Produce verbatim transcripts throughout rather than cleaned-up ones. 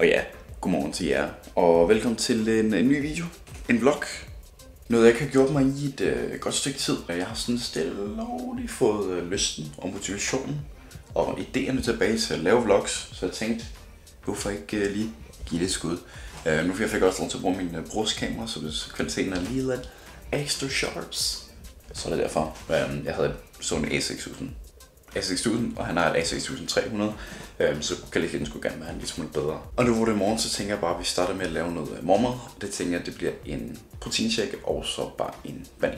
Og ja, godmorgen til jer, og velkommen til en, en ny video, en vlog. Noget jeg ikke har gjort mig i et øh, godt stykke tid. Jeg har sådan stille og lige fået øh, lysten og motivationen og idéerne tilbage til at lave vlogs. Så jeg tænkte, hvorfor ikke øh, lige give det et skud. Uh, nu fik jeg fik også lov til at bruge min uh, brugskamera, så hvis kvaliteten er lige lidt extra sharps, så er det derfor. Um, jeg havde sådan en A seks tusind, A seks tusind, og han har et A seks tusind tre hundrede, um, så kvaliteten skulle gerne være en lille smule bedre. Og nu hvor det er morgen, så tænker jeg bare, at vi starter med at lave noget uh, morgenmad. Det tænker jeg, at det bliver en proteinshake og så bare en banan.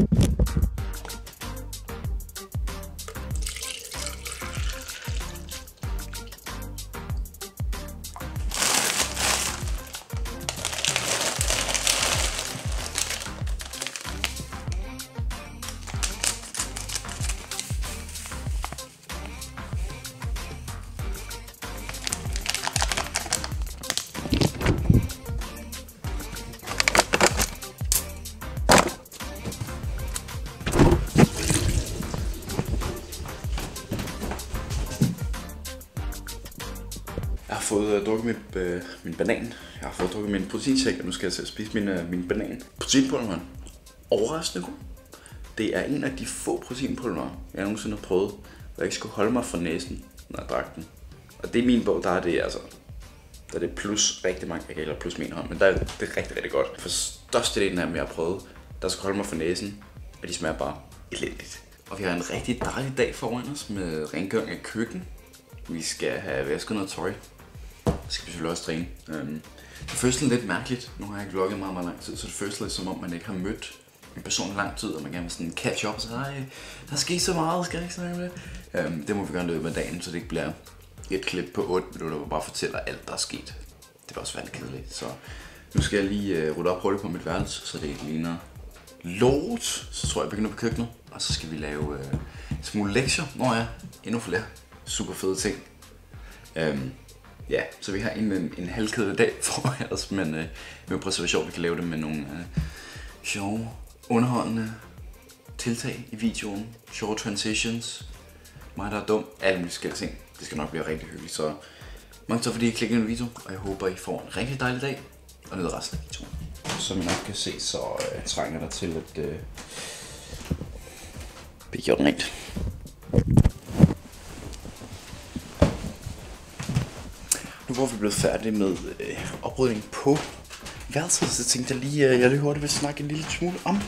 Jeg har fået uh, drukket min, uh, min banan. Jeg har fået drukket min proteinshake, og nu skal jeg til at spise min, uh, min banan. Proteinpulveren. Overraskende god. Det er en af de få proteinpulver, jeg nogensinde har prøvet, hvor jeg ikke skulle holde mig for næsen, når jeg drak den. Og det er min bog, der er det altså, der er det plus rigtig mange, jeg kan ikke plus min hånd, men der er det rigtig, rigtig godt. For størstedelen af dem, jeg har prøvet, der skal holde mig for næsen, og de smager bare elendigt. Og vi har en rigtig dejlig dag foran os med rengøring af køkken. Vi skal have vasket noget tøj. Så skal vi selvfølgelig også træne. Um, det føles sådan lidt mærkeligt. Nu har jeg ikke vlogget meget, meget lang tid, så det føles lidt som om man ikke har mødt en person i lang tid, og man gerne vil sådan catch up og sige, ej, der sker så meget, skal jeg ikke snakke med det? Um, det må vi gøre løbet af dagen, så det ikke bliver et klip på otte minutter, hvor bare fortæller alt, der er sket. Det var også være kedeligt, så nu skal jeg lige uh, rydde op hurtigt på mit værelse, så det ikke ligner lort. Så tror jeg, jeg begynder på køkkenet, og så skal vi lave uh, smule lektier. Nå ja, endnu flere super fede ting. Um, Ja, så vi har en, en, en halvkedelig dag foran os, men øh, med præservation, vi kan lave det med nogle øh, sjove, underholdende tiltag i videoen, sjove transitions, mig der er dum, alle mulige forskellige ting. Det skal nok blive rigtig hyggeligt, så mange tak fordi I klikker ind i videoen, og jeg håber I får en rigtig dejlig dag, og nyder resten af videoen. Som I nok kan se, så øh, trænger der til at øh, blive gjort rent. Nu hvor vi er blevet færdige med øh, oprydning på værelset, så tænkte jeg lige, øh, jeg lige hurtigt vil snakke en lille smule om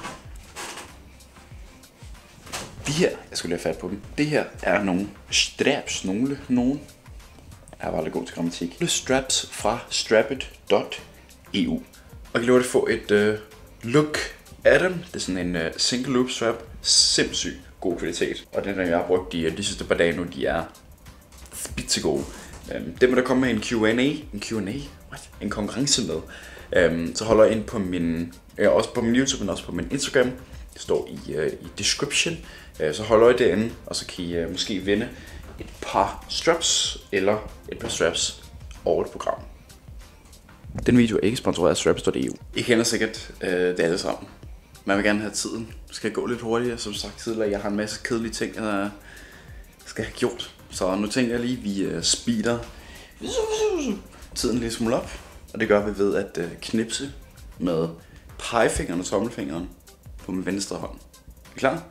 de her. Jeg skulle lige have fat på dem. Det her er nogle straps, nogle, nogle. Jeg var lidt god til grammatik. Det er straps fra strappit punktum e u. Og jeg kan love at få et øh, look af dem. Det er sådan en øh, single loop strap. Sindssygt god kvalitet. Og den der jeg har brugt de, de sidste par dage nu, de er spidsegode. Um, det må der komme med en Q and A, en Q and A, what? En konkurrence med. Um, så holder jeg ind på min, ja, også på min YouTube, men også på min Instagram. Det står i, uh, i description. Uh, så holder jeg derinde, og så kan I uh, måske vinde et par straps, eller et par straps over et program. Den video er ikke sponsoreret af straps punktum e u. I kender sikkert uh, det alle sammen. Man vil gerne have tiden. Det skal gå lidt hurtigere, som sagt tidligere. Jeg har en masse kedelige ting, jeg skal have gjort. Så nu tænker jeg lige, at vi uh, speeder tiden lidt smule op. Og det gør vi ved at uh, knipse med pegefingeren og tommelfingeren på min venstre hånd. Er I klar?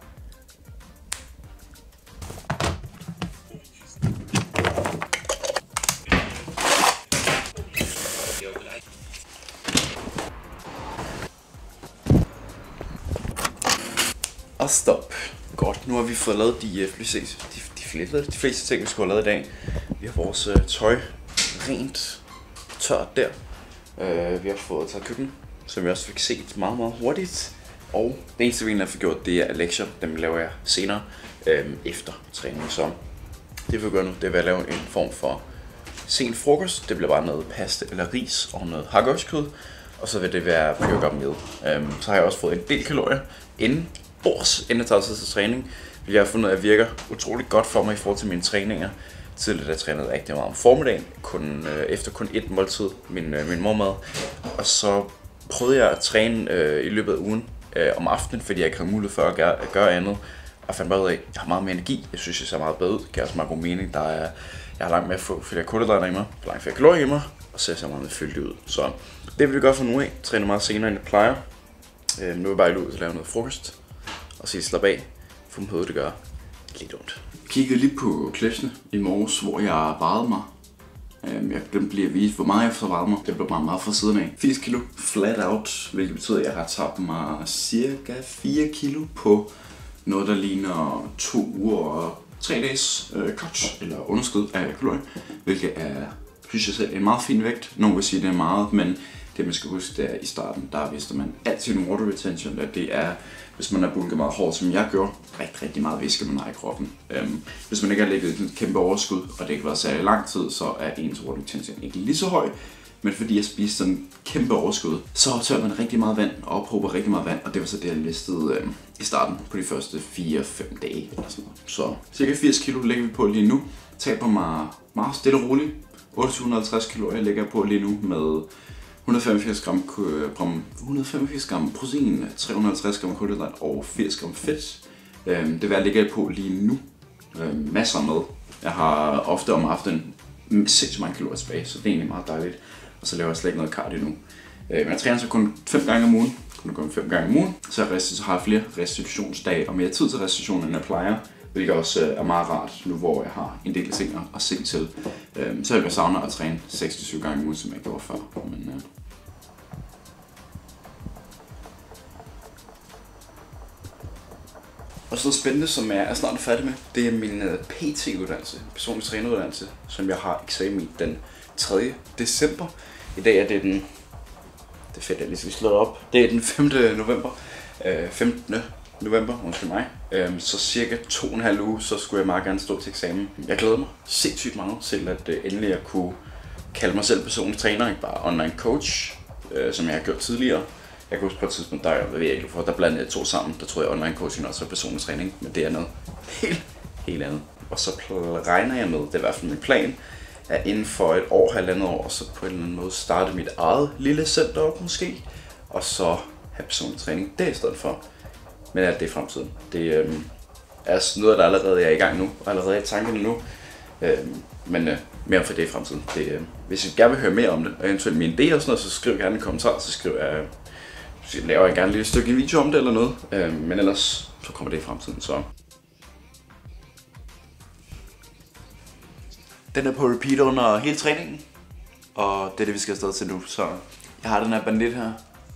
Og stop. Godt, nu har vi fået lavet de, uh, de, de, fleste, de fleste ting, vi skulle have lavet i dag. Vi har vores uh, tøj rent tørt der. Uh, vi har fået taget køkken, som vi også fik set meget, meget hurtigt. Og det eneste, vi egentlig har fået gjort, det er lektier. Dem laver jeg senere uh, efter træning. Så det vi gør nu, det er at lave en form for sen frokost. Det bliver bare noget pasta eller ris og noget hakkøjskød. Og så vil det være pre-workout meal. Um, så har jeg også fået en del kalorier inden bords, inden jeg tager tid til træning. Jeg har fundet, at det virker utroligt godt for mig i forhold til mine træninger. Tidligere jeg trænede rigtig meget om formiddagen, kun, øh, efter kun et måltid, min, øh, min mormad. Og så prøvede jeg at træne øh, i løbet af ugen øh, om aftenen, fordi jeg ikke havde mulighed for at gøre, at gøre andet. Og fandt bare ud af, at jeg har meget mere energi. Jeg synes, jeg ser meget bedre ud. Det giver også meget god mening. Der er Jeg har langt med at få flere kulhydrater i mig, langt flere kalorier i mig, og ser så meget med fyldt ud. Så det vil vi gøre fra nu af. Træne meget senere, end jeg plejer. Øh, nu er jeg bare ud til at lave noget frokost, og sige slap af, for mit hoved det gør lidt ondt. Jeg kiggede lige på klipsene i morges, hvor jeg vejede mig. Jeg glemte lige at vise, hvor meget jeg så vejede mig. Det blev meget meget fra siden af. firs kilo flat out, hvilket betyder, at jeg har tabt mig cirka fire kilo på noget, der ligner to uger og tre dages øh, coach eller underskud af kalorier, hvilket er, synes jeg selv, en meget fin vægt. Nogle vil sige, det er meget, men det man skal huske, det er i starten, der vidste man altid en water retention, at det er, hvis man har bulket meget hårdt, som jeg gjorde, rigtig, rigtig meget væske, man har i kroppen. Øhm, hvis man ikke har lægget et kæmpe overskud, og det ikke har været særlig lang tid, så er ens water retention ikke lige så høj. Men fordi jeg spiste sådan en kæmpe overskud, så tør man rigtig meget vand og ophober rigtig meget vand, og det var så det, jeg listede øhm, i starten på de første fire fem dage eller sådan noget. Så cirka firs kilo lægger vi på lige nu. Taber mig meget stille og roligt. otte til et hundrede og halvtreds kalorier lægger jeg på lige nu med et hundrede og femogfirs gram, et hundrede og femogfirs gram protein, tre hundrede og halvtreds gram kulhydrat og firs gram fedt. Øhm, det vil jeg lægge på lige nu. Øhm, masser med. Jeg har ofte om aftenen sindssygt mange kalorier tilbage, så det er egentlig meget dejligt. Og så laver jeg slet ikke noget cardio nu. Øh, men jeg træner så kun fem gange om ugen. Kun kun fem gange om ugen. Så jeg, så har jeg flere restitutionsdage og mere tid til restitution, end jeg plejer. Hvilket også øh, er meget rart, nu hvor jeg har en del ting at se til. Øh, så jeg savner at træne seks til syv gange om ugen, som jeg gjorde før. Men, øh. Og så spændende, som jeg er snart færdig med, det er min P T-uddannelse, personlig træneruddannelse, som jeg har eksamen i den tredje december. I dag er det den, det er fedt, jeg lige skal slå op, det er den femte november, øh, femtende november, undskyld mig. Øh, så cirka to og en halv uge, så skulle jeg meget gerne stå til eksamen. Jeg glæder mig sindssygt meget til at øh, endelig at kunne kalde mig selv personlig træner, ikke bare online coach, øh, som jeg har gjort tidligere. Jeg kan huske på et tidspunkt, der ved jeg ikke for, der blandede jeg to sammen. Der troede jeg online coaching også var personlig træning, men det er noget helt, helt andet. Og så regner jeg med, det er i hvert fald min plan, at inden for et år, halvandet år, så på en eller anden måde starte mit eget lille center op måske, og så have personlig træning det i stedet for. Men alt det i fremtiden. Det øh, er noget, der allerede er i gang nu, og allerede er i tankerne nu. Øh, men øh, mere for det i fremtiden. Det, øh, hvis I gerne vil høre mere om det, og eventuelt mine idéer og sådan noget, så skriv gerne en kommentar, så skriver jeg, så laver jeg gerne et lille stykke video om det eller noget. Øh, men ellers så kommer det i fremtiden. Så. Den er på repeat under hele træningen, og det er det, vi skal afsted til nu. Så jeg har den her bandit her.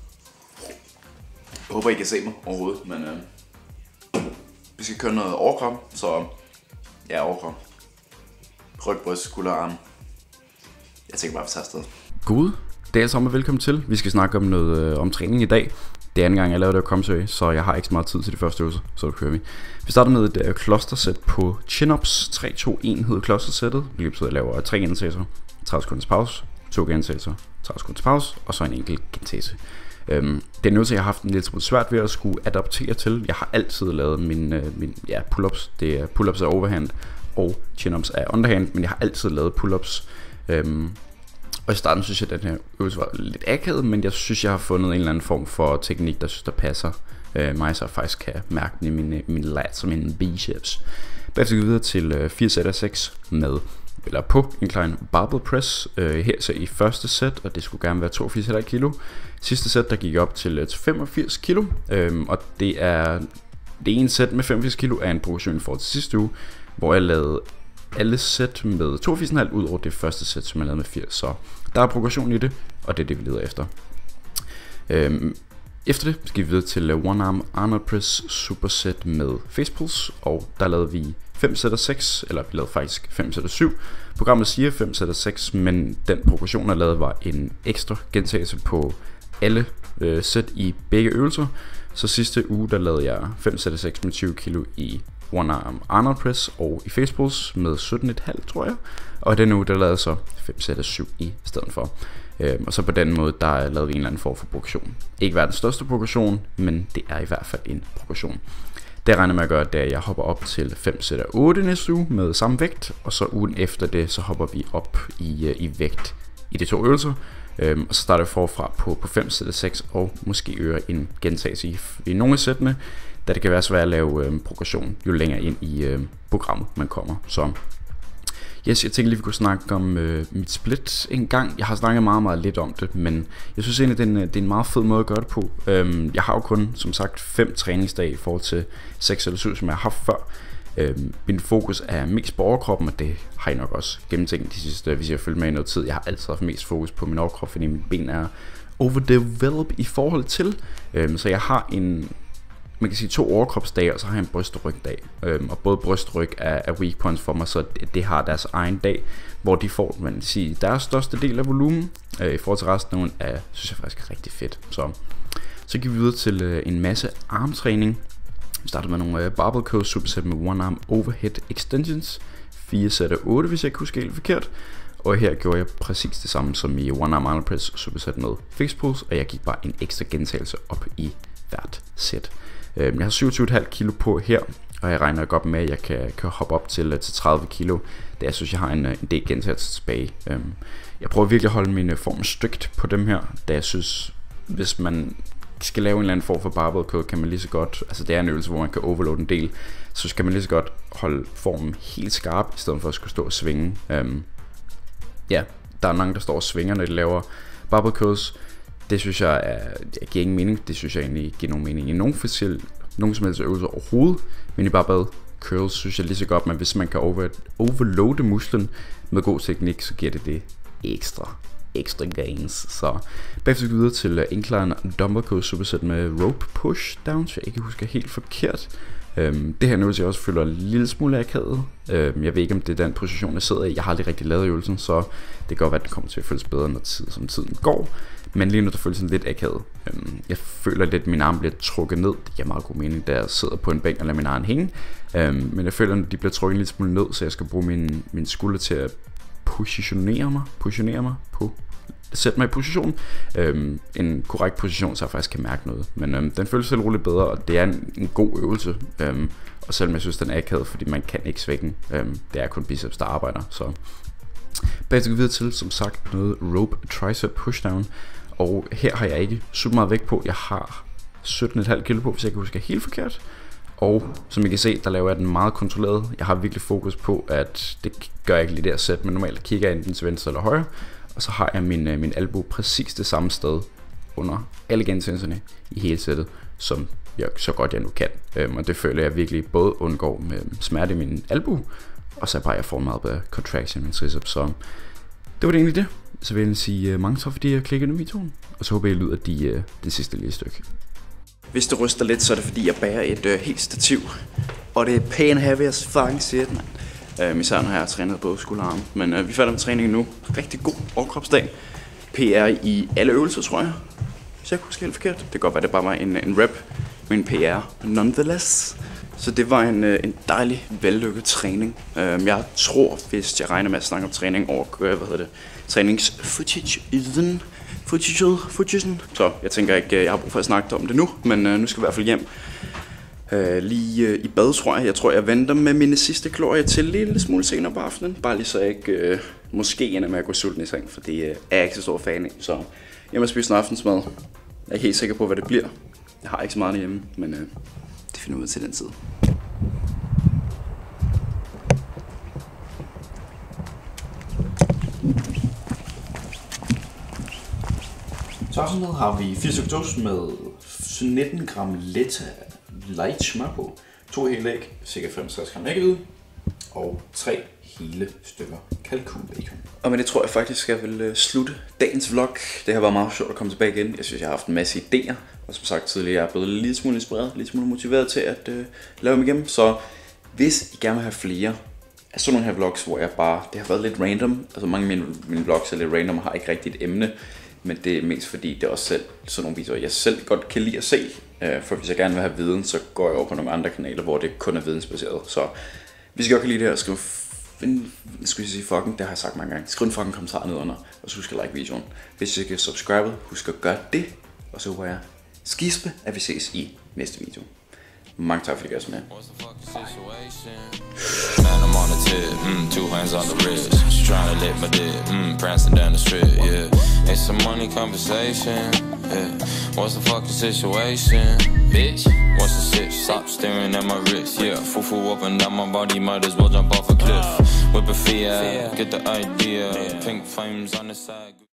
Jeg håber, I kan se mig overhovedet, men øh, vi skal køre noget overkrop, så ja, overkrop. Ryg, bryst, skulder, arm. Jeg tænker bare, at vi tager afsted. God dag sammen og velkommen til. Vi skal snakke om noget øh, om træning i dag. Det er anden gang, jeg laver det af Komsø, så jeg har ikke så meget tid til de første øvelser, så det kører vi. Vi starter med et uh, clustersæt på chin-ups. tre to en hedder clustersættet. Det betyder, at jeg laver tre gentagelser, tredive sekunders pause, to gentagelser, tredive sekunders pause, og så en enkelt gentagelse. Um, det er noget, jeg har haft en lille smule svært ved at skulle adaptere til. Jeg har altid lavet min, uh, min ja, pull-ups. Det er pull-ups af overhand, og chin-ups af underhand, men jeg har altid lavet pull-ups. Um, Og i starten synes jeg, at den her øvelse var lidt akavet, men jeg synes, jeg har fundet en eller anden form for teknik, der synes, der passer øh, mig, så jeg faktisk kan mærke den i mine, mine lats og mine biceps. Bagefter går vi videre til øh, fire sæt af seks med, eller på incline barbell press. Øh, her så i første sæt, og det skulle gerne være toogfirs kilo. Sidste sæt, der gik op til, øh, til femogfirs kilo, øh, og det er det ene sæt med femogfirs kilo er en progression for til sidste uge, hvor jeg lavede alle sæt med toogfirs komma fem ud over det første sæt, som jeg lavede med firs. Så der er progression i det, og det er det, vi leder efter. Øhm, efter det skal vi videre til One Arm Arnold Press Superset med face pulls, og der lavede vi fem sæt af seks, eller vi lavede faktisk fem sæt af syv. Programmet siger fem sæt af seks, men den progression, jeg lavede, var en ekstra gentagelse på alle øh, sæt i begge øvelser. Så sidste uge, der lavede jeg fem sæt af seks med tyve kilo i One Arm Arnold Press og i face pulls med sytten komma fem tror jeg. Og denne uge der lavede så fem sæt af syv i stedet for. øhm, Og så på den måde der lavede vi en eller anden form for progression. Ikke verdens største progression, men det er i hvert fald en progression. Det regner med at gøre, at jeg hopper op til fem sæt af otte næste uge med samme vægt. Og så ugen efter det, så hopper vi op i, i vægt i de to øvelser. øhm, Og så starter vi forfra på, på fem sæt af seks og måske øger en gentagelse i, i nogle af sættene, da det kan være svært at lave øh, progression jo længere ind i øh, programmet man kommer. Så Yes, jeg tænkte lige, vi kunne snakke om øh, mit split en gang. Jeg har snakket meget, meget lidt om det, men jeg synes egentlig, det er en, det er en meget fed måde at gøre det på. øhm, Jeg har jo kun, som sagt, fem træningsdage i forhold til seks eller syv, som jeg har haft før. øhm, Min fokus er mest på overkroppen, og det har jeg nok også gennemtænkt de sidste, hvis jeg har fulgt med i noget tid. Jeg har altid haft mest fokus på min overkrop, fordi mit ben er overdeveloped i forhold til. øhm, Så jeg har en, man kan sige to overkropsdage, og så har jeg en bryst- og rygdag. øhm, Og både bryst og ryg er, er weak points for mig, så det, det har deres egen dag, hvor de får, man kan sige, deres største del af volumen. øh, I forhold til resten af synes jeg faktisk er rigtig fedt. Så, så gik vi videre til øh, en masse armtræning. Vi startede med nogle øh, barbell curls, superset med one arm overhead extensions, fire sæt af otte, hvis jeg ikke husker helt forkert. Og her gjorde jeg præcis det samme som i one arm arnold press, superset med fixed pulls, og jeg gik bare en ekstra gentagelse op i hvert sæt. Jeg har syvogtyve komma fem kilo på her, og jeg regner godt med, at jeg kan, kan hoppe op til, til tredive kilo, da jeg synes, jeg har en, en del gentagelser tilbage. Jeg prøver virkelig at holde min form strikt på dem her, da jeg synes, hvis man skal lave en eller anden form for barbell curl, kan man lige så godt, altså det er en øvelse, hvor man kan overload en del, så skal man lige så godt holde formen helt skarp, i stedet for at skulle stå og svinge. Ja, der er mange, der står og svinger, når de laver barbell curls. Det synes jeg, er, jeg giver ingen mening. Det synes jeg egentlig giver nogen mening i nogen forskel, nogen som helst øvelser overhovedet. Men i barbell curls synes jeg lige så godt, men hvis man kan over, overloade musklen med god teknik, så giver det det ekstra, ekstra gains. Så bagefter vi videre til incline dumbbell curl superset med rope push down, så jeg ikke husker helt forkert. Øhm, det her er øvelse, jeg også føler en lille smule akavet. øhm, Jeg ved ikke, om det er den position, jeg sidder i. Jeg har aldrig rigtig lavet øvelsen, så det kan godt være, at den kommer til at føles bedre, når tid, som tiden går. Men lige nu, der føles sådan lidt akavet. øhm, Jeg føler lidt, at min arm bliver trukket ned. Det giver meget god mening, da jeg sidder på en bænk og lader min arm hænge. øhm, Men jeg føler, at de bliver trukket en lille smule ned, så jeg skal bruge min, min skulder til at positionere mig Positionere mig på sætte mig i position, øhm, en korrekt position, så jeg faktisk kan mærke noget. Men øhm, den føles selv roligt bedre, og det er en, en god øvelse. øhm, Og selvom jeg synes, den er akavet, fordi man kan ikke svække. øhm, Det er kun biceps, der arbejder. Så bagefter videre til, som sagt, noget rope tricep pushdown. Og her har jeg ikke super meget vægt på. Jeg har sytten komma fem kilo på, hvis jeg kan huske helt forkert. Og som I kan se, der laver jeg den meget kontrolleret. Jeg har virkelig fokus på, at det gør jeg ikke lige der sæt, men normalt kigger jeg enten til venstre eller højre. Og så har jeg min, min albue præcis det samme sted under alle gentagelserne i hele sættet, som jeg så godt jeg nu kan. øhm, Og det føler jeg virkelig både undgår med smerte i min albue, og så bare jeg får meget bedre contraction i min triceps. Så det var det egentlig det. Så vil jeg sige uh, mange tak, fordi jeg klikkede i videoen. Og så håber jeg, I lyder de, uh, det sidste lille stykke. Hvis det ryster lidt, så er det fordi jeg bærer et uh, helt stativ, og det er pæn heavy as fucking shit, man. Uh, især når jeg har trænet både skulder og arme. Men uh, vi falder med træningen nu. Rigtig god overkropsdag. P R i alle øvelser, tror jeg. Hvis jeg kunne huske helt forkert. Det kan godt være, det bare var en, en rep. Men P R nonetheless. Så det var en, uh, en dejlig, vellykket træning. Uh, jeg tror, hvis jeg regner med at snakke om træning over, uh, hvad hedder det, trænings-footage iden. Footage, footage. Så jeg tænker ikke, jeg har brug for at snakke om det nu. Men uh, nu skal jeg i hvert fald hjem. Uh, lige uh, i bad, tror jeg. Jeg tror, jeg venter med mine sidste kalorier til en lille smule senere på aftenen. Bare lige så jeg ikke uh, måske ender med at gå sulten i seng, for det uh, er jeg ikke så stor fan af. Så jeg må spise en aftensmad. Jeg er ikke helt sikker på, hvad det bliver. Jeg har ikke så meget hjemme, men uh, det finder ud til den tid. Så med har vi fire stykker toast med nitten gram let light smør på, to hele æg, cirka femogtres gram æggehvide og tre hele stykker kalkunbacon. Og med det tror jeg faktisk, jeg vil slutte dagens vlog. Det har været meget sjovt at komme tilbage igen. Jeg synes, jeg har haft en masse idéer, og som sagt tidligere, jeg er blevet lidt smule inspireret, lidt smule motiveret til at uh, lave dem igennem. Så hvis I gerne vil have flere af sådan nogle her vlogs, hvor jeg bare, det har været lidt random, altså mange af mine, mine vlogs er lidt random og har ikke rigtig et emne, men det er mest fordi, det er også selv sådan nogle videoer, jeg selv godt kan lide at se. For hvis jeg gerne vil have viden, så går jeg over på nogle andre kanaler, hvor det kun er vidensbaseret. Så hvis I godt kan lide det her, skriv en, skal jeg sige fucking, det har jeg sagt mange gange. Skriv en fucking kommentar ned under, og så husk at like videoen. Hvis I ikke er subscribet, husk at gøre det. Og så håber jeg skispe, at vi ses i næste video. Mange tak, fordi I gør så med. Man, I'm on the tip, mm, two hands on the wrist. She tryna lick my dick, mm, prancing down the strip, yeah. It's a money conversation, yeah. What's the fucking situation, bitch? What's the sip? Stop staring at my wrist, yeah. Foo-foo up and down my body, might as well jump off a cliff. Whip a Fiat, get the idea. Pink flames on the side.